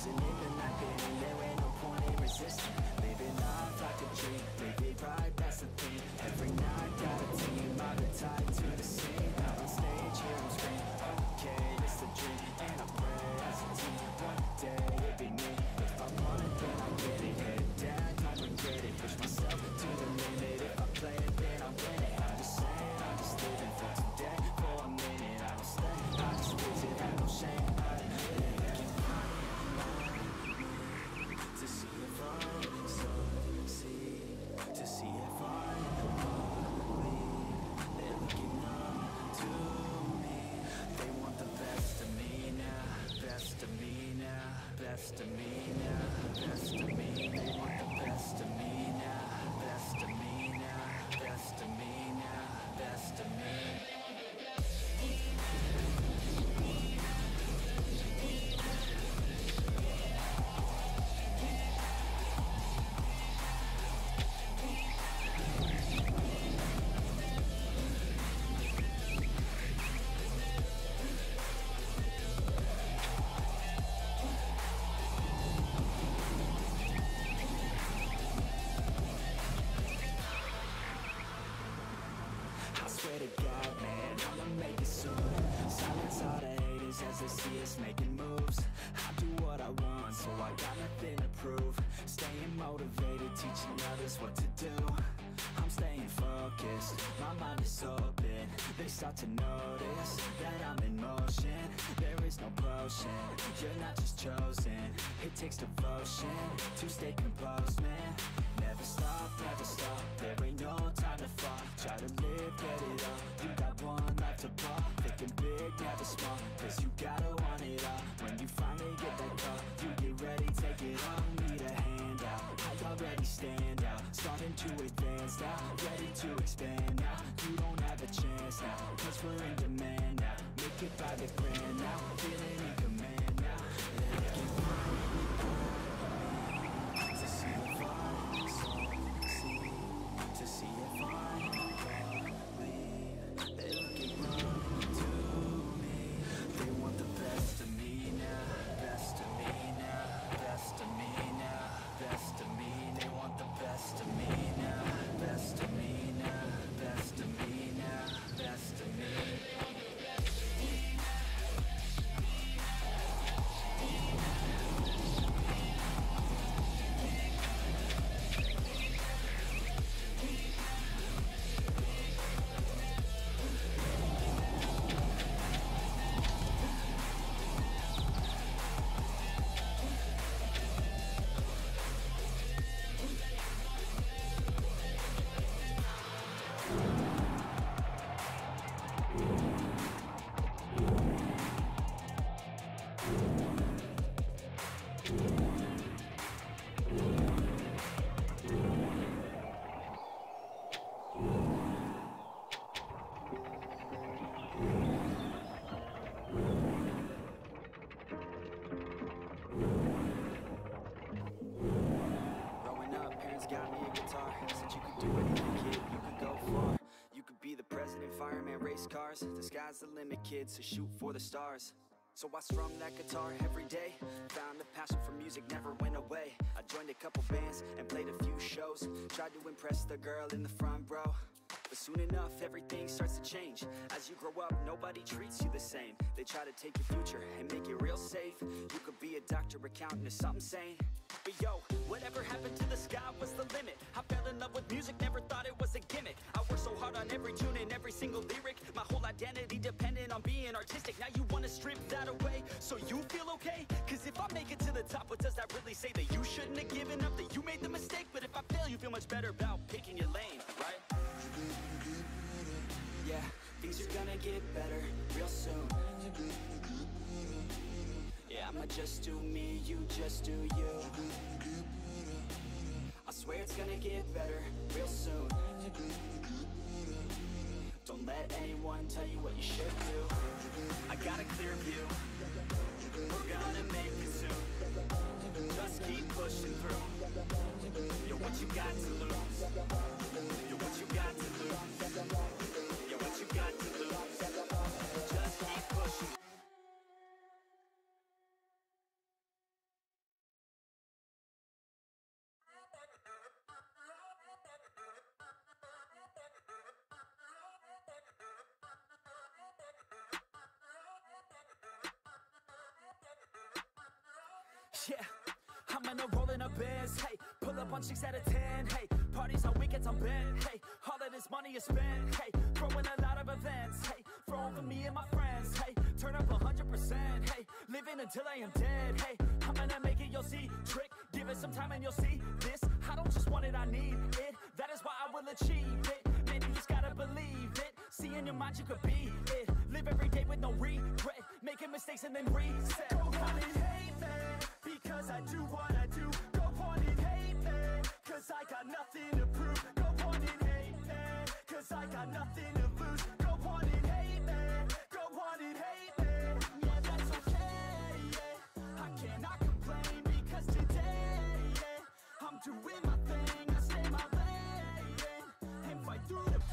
losing it, but not getting there. Ain't no point in resisting. Living life like a dream, live it right, that's the thing. Every night got a team, I've been tied to the scene. Out on stage, here I'm screaming, okay, it's the dream. And I pray as a team, one day it'd be me. If I want it, then I get it. Head down, I regret it. Push myself to the limit. If I play it, then I win it. I'm just saying, I'm just living for today. For a minute, I don't stay, I just visit, have no shame. I admit it. To see if I succeed, to see if I believe. They're looking up to me. They want the best of me now, best of me now, best of me now, best of me. They want the best of me now, best of me now, best of me now, best of me. Swear to God, man, I'ma make it soon. Silence all the haters as they see us making moves. I do what I want, so I got nothing to prove. Staying motivated, teaching others what to do. I'm staying focused, my mind is open. They start to notice that I'm in motion. There is no potion, you're not just chosen. It takes devotion to stay composed, man. Never stop, there ain't no time to fall. Try to live, get it up, you got one life to ball. Thinking big, never small, cause you gotta want it all. When you finally get that call, you get ready, take it all. Need a handout, I already stand out. Starting to advance now, ready to expand now. You don't have a chance now, cause we're in demand now. Make it by the grand now, feeling in command now. They're looking for me to see if I succeed, to see if I believe. They're looking up to me. They want the best of me now, best of me now, best of me now, best of me. They want the best of me now, best of me now, best of me now, best of me. Fireman, race cars, the sky's the limit, kid, so shoot for the stars. So I strummed that guitar every day, found a passion for music never went away. I joined a couple bands and played a few shows, tried to impress the girl in the front row. But soon enough, everything starts to change. As you grow up, nobody treats you the same. They try to take your future and make it real safe. You could be a doctor, accountant, or something sane. But yo, whatever happened to the sky was the limit. I fell in love with music, never thought it was a gimmick. I worked so hard on every tune and every single lyric. My whole identity depended on being artistic. Now you wanna strip that away, so you feel okay? Cause if I make it to the top, what does that really say? That you shouldn't have given up, that you made the mistake? But if I fail, you feel much better about picking your lane, right? Yeah, things are gonna get better real soon. Yeah, I'ma just do me, you just do you. I swear it's gonna get better real soon. Don't let anyone tell you what you should do. I got a clear view, we're gonna make it soon. Just keep pushing through. You're what you got to lose. You're what you got to lose. You're what you got to lose. Just keep pushing. yeah. I'm in a rollin' a biz, hey. Pull up on 6 out of 10, hey. Parties on weekends, I'm bent, hey. All of this money is spent, hey. Throwing a lot of events, hey. Throwing for me and my friends, hey. Turn up 100%, hey. Living until I am dead, hey. I'm gonna make it, you'll see. Trick, give it some time and you'll see. This, I don't just want it, I need it. That is why I will achieve it. Man, you just gotta believe it. See in your mind you could be it. Live every day with no regret. Making mistakes and then reset. Go on and hate me, because I do what I do. Go on and hate me, cause I got nothing to prove. Go on and hate me, cause I got nothing to lose. Go on and hate me, go on and hate me. Yeah, that's okay, yeah. I cannot complain, because today, yeah, I'm doing my thing, I stay my lane, and fight through the...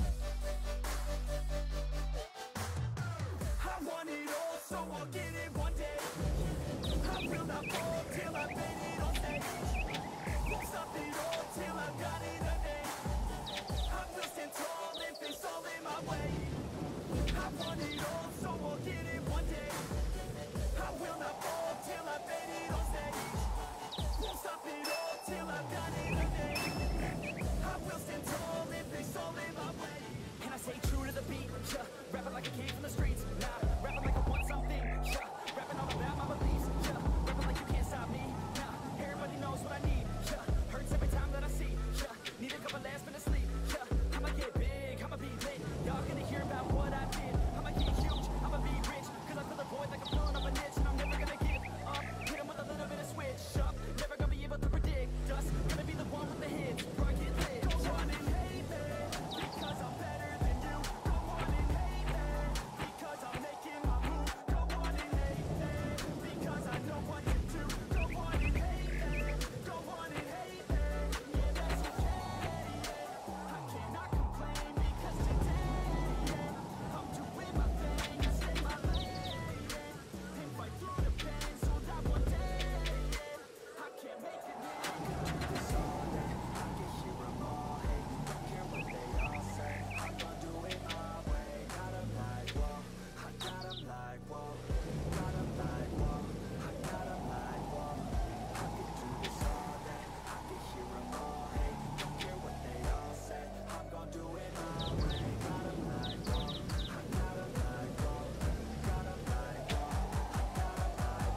I want it all, so I'll get it one day. I will not fall till I've made it on stage. Won't stop it all till I've got it a name. I will stand tall and face all in my way. I want it all, so I'll get it one day. I will not fall till I've made it on stage. Won't stop it all till I've got it a name. I will stand tall and face all in my way. And I stay true to the beat, yeah. Rapping like I came from the streets, nah. Rapping like I want something, yeah. Rapping all about my beliefs, yeah. Rapping like you can't stop me, nah. Everybody knows what I need, yeah. Hurts every time that I see, yeah. Need a couple last minutes sleep, yeah. I'ma get big, I'ma be lit. Y'all gonna hear about what I did. I'ma get huge, I'ma be rich. Cause I fill the void like I'm filling up a niche. And I'm never gonna give up. Hit 'em with a little bit of switch up. Never gonna be able to predict us. Gonna be the one with the hits. Bro, I get lit. Go on and hate me, because I'm better than you. Go on and hate me, because I'm making my move. Go on and hate me, because I know what to do. Go on and hate me, go on and hate me. Yeah, that's okay, yeah. I cannot complain, because today, yeah, I'm doing my thing, I stay my lane, yeah. And fight through the pain, so that one day, yeah, I can't make it now. Do this all day, I can hear them all, hey. Don't care what they all say, I'm gonna do it my way. Got 'em like, whoa, I got 'em like, whoa. Got 'em like, whoa, I got 'em like, whoa. I can do this all day, I can hear them all, hey. Don't care what they all say, I'm gonna do it my way. Got 'em like, whoa, I got 'em like, whoa. Got 'em like, whoa, I got 'em like,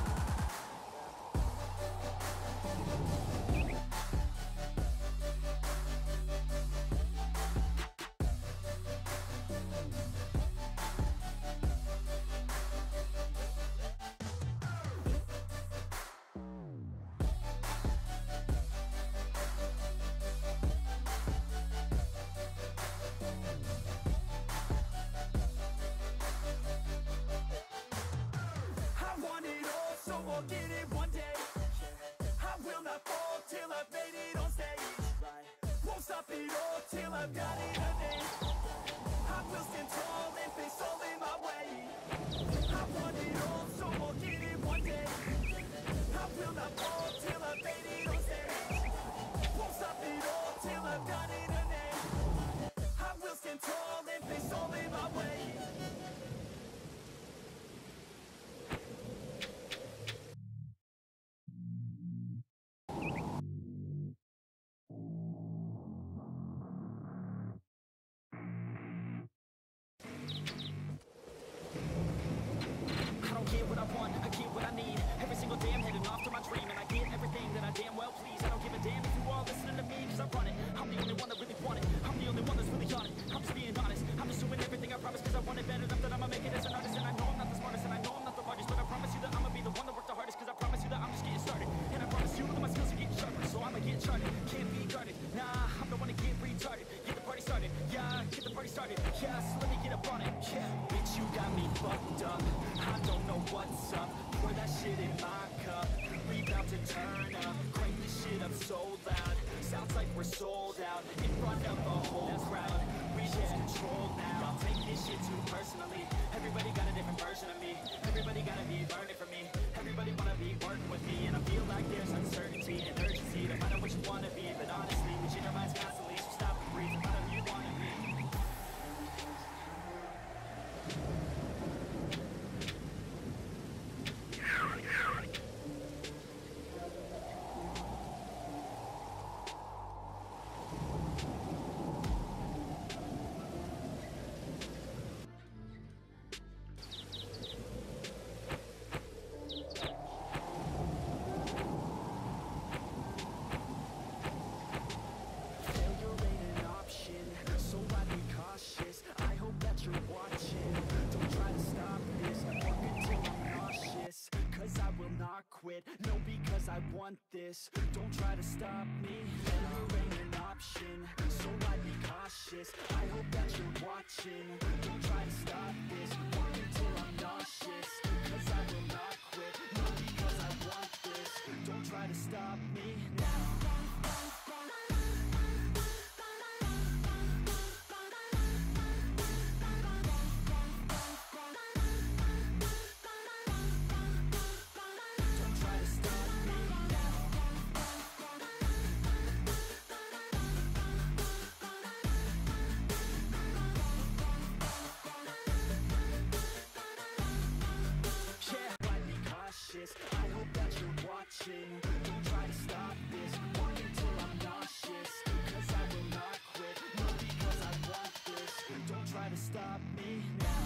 I want it all, so I'll get it one day. I will not fall till I've made it on stage. Won't stop it all till I've got it a name. I will stand tall and face all in my way. I want it all, so I'll get it one day. I will not fall till I've made it on stage. Won't stop it all till I've got it a name. I will stand tall and face all in my way. I don't get what I want, I get what I need. Every single day I'm heading off to my dream. And I get everything that I damn well please. I don't give a damn if you all listening to me, cause I run it. I'm the only one that really want it. I'm the only one that's really on it. I'm just being honest, I'm just doing everything I promise. Cause I want it bad enough that I'ma make it as an artist. And I know I'm not the smartest, and I know I'm not the largest, but I promise you that I'ma be the one that worked the hardest. Cause I promise you that I'm just getting started. And I promise you that my skills are getting sharper. So I'ma get charted, can't be guarded. Nah, I'm the one to get retarded. Get the party started, yeah, get the party started. Yeah, so let me get up on it, yeah. Bitch, you got me fucked up, I don't know what's up. Pour that shit in my cup, we bout to turn up. Crank this shit up so loud, sounds like we're sold out. In front of the whole crowd, we lose control now. I'll take this shit too personally. Everybody got a different version of me. Everybody gotta be learning from me. Everybody wanna be working with me. And I feel like there's uncertainty and urgency, no matter what you wanna be. But honestly, we change our minds constantly, so stop and breathe, no matter who you wanna be. want this. Don't try to stop me, failure ain't an option, so I'd be cautious. I hope that you're watching. Don't try to stop this, work until I'm nauseous, cause I will not quit, not because I want this. Don't try to stop me now. I hope that you're watching. Don't try to stop this, work until I'm nauseous, cause I will not quit, not because I want this. Don't try to stop me now.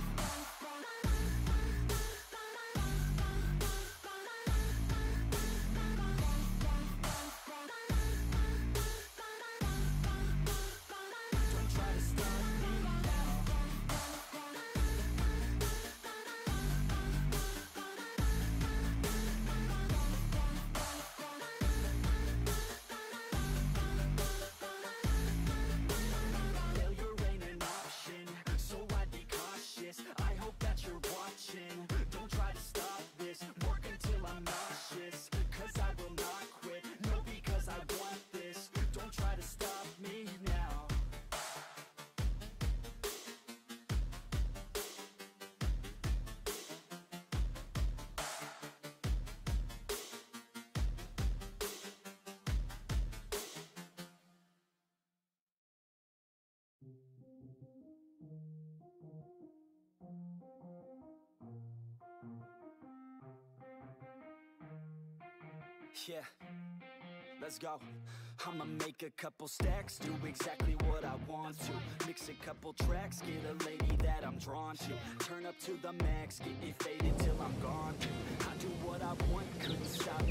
Yeah, let's go. I'ma make a couple stacks, do exactly what I want to. Mix a couple tracks, get a lady that I'm drawn to. Turn up to the max, get me faded till I'm gone. I do what I want, couldn't stop